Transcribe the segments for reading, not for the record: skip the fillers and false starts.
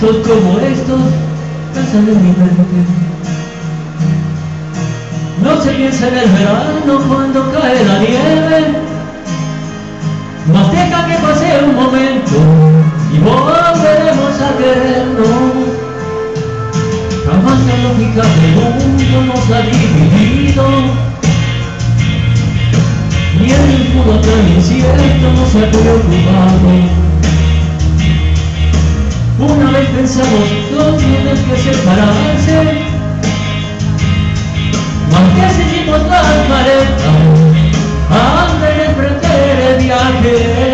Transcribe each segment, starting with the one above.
momentos como estos pasan en mi mente. No se piensa en el verano cuando cae la nieve, mas deja que pase un momento y volveremos a querernos. Jamás la lógica del mundo nos ha dividido, ni el futuro tan incierto nos ha preocupado. Una vez pensamos, no tienen que separarse, mas que seguimos las maletas antes de emprender el viaje.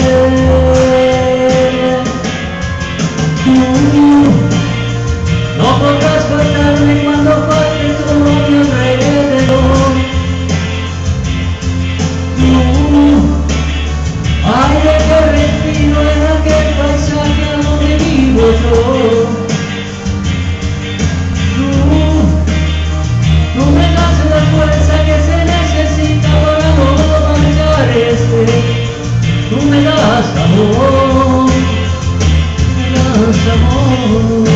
No podrás faltarme cuando falte todo a mi alrededor. Aire que respiro en aquel paisaje donde vivo yo. Tú me das la fuerza que se necesita para no marcharse. Tú me das amor, me das amor.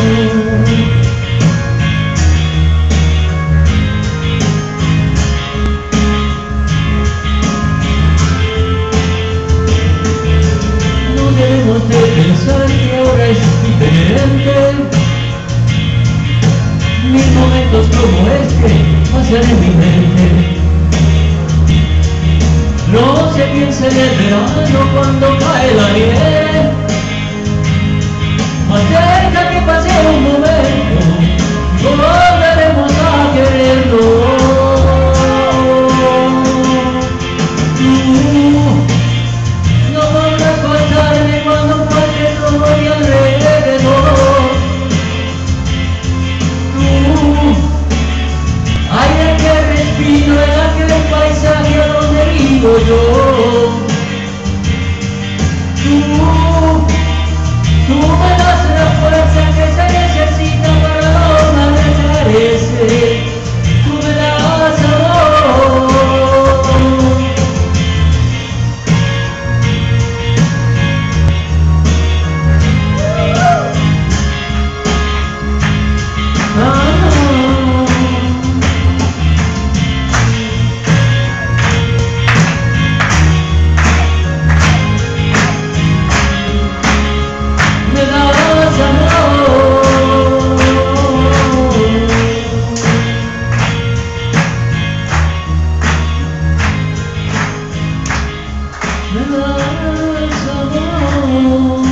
Debemos de pensar que ahora es diferente. Mis momentos como este pasan en mi mente. No se piensa en el verano cuando cae la nieve, mas deja que pase un momento y volveremos a querernos. Yo, tú me das la fuerza que se necesita para no marcharse. Tú me das amor. Me das amor.